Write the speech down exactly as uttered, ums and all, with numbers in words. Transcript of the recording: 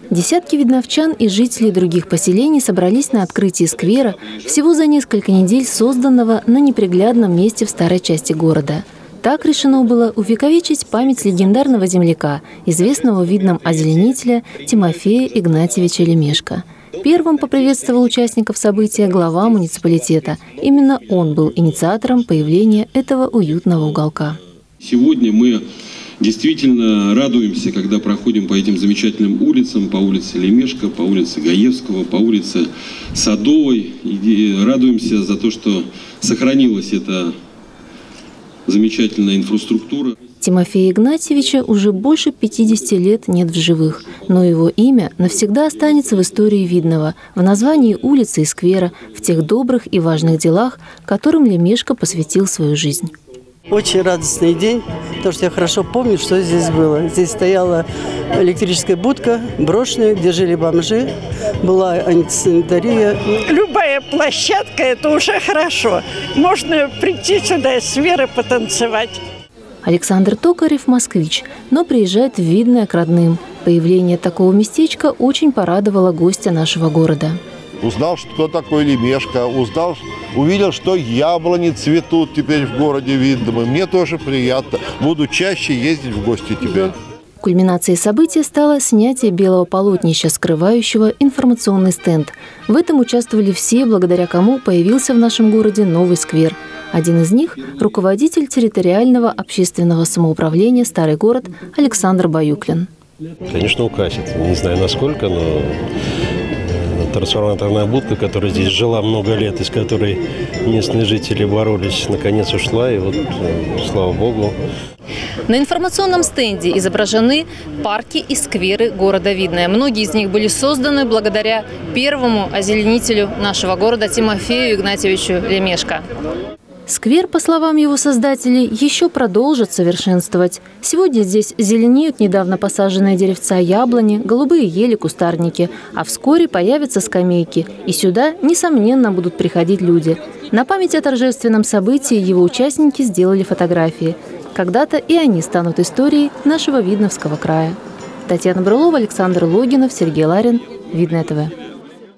Десятки видновчан и жителей других поселений собрались на открытии сквера, всего за несколько недель созданного на неприглядном месте в старой части города. Так решено было увековечить память легендарного земляка, известного видном озеленителя Тимофея Игнатьевича Лемешко. Первым поприветствовал участников события глава муниципалитета. Именно он был инициатором появления этого уютного уголка. Сегодня мы действительно радуемся, когда проходим по этим замечательным улицам, по улице Лемешко, по улице Гаевского, по улице Садовой. И радуемся за то, что сохранилась эта замечательная инфраструктура. Тимофея Игнатьевича уже больше пятидесяти лет нет в живых, но его имя навсегда останется в истории Видного, в названии улицы и сквера, в тех добрых и важных делах, которым Лемешко посвятил свою жизнь. Очень радостный день, потому что я хорошо помню, что здесь было. Здесь стояла электрическая будка, брошенная, где жили бомжи, была антисанитария. Любая площадка – это уже хорошо. Можно прийти сюда с верой потанцевать. Александр Токарев – москвич, но приезжает в Видное к родным. Появление такого местечка очень порадовало гостя нашего города. Узнал, что такое Лемешко, узнал, увидел, что яблони цветут теперь в городе Видном. И мне тоже приятно. Буду чаще ездить в гости теперь. Кульминацией события стало снятие белого полотнища, скрывающего информационный стенд. В этом участвовали все, благодаря кому появился в нашем городе новый сквер. Один из них – руководитель территориального общественного самоуправления «Старый город» Александр Баюклин. Конечно, украсит. Не знаю, насколько, но трансформаторная будка, которая здесь жила много лет, из которой местные жители боролись, наконец ушла, и вот, слава богу. На информационном стенде изображены парки и скверы города Видное. Многие из них были созданы благодаря первому озеленителю нашего города Тимофею Игнатьевичу Лемешко. Сквер, по словам его создателей, еще продолжит совершенствовать. Сегодня здесь зеленеют недавно посаженные деревца яблони, голубые ели, кустарники. А вскоре появятся скамейки. И сюда, несомненно, будут приходить люди. На память о торжественном событии его участники сделали фотографии. Когда-то и они станут историей нашего Видновского края. Татьяна Брылова, Александр Логинов, Сергей Ларин. Видное ТВ.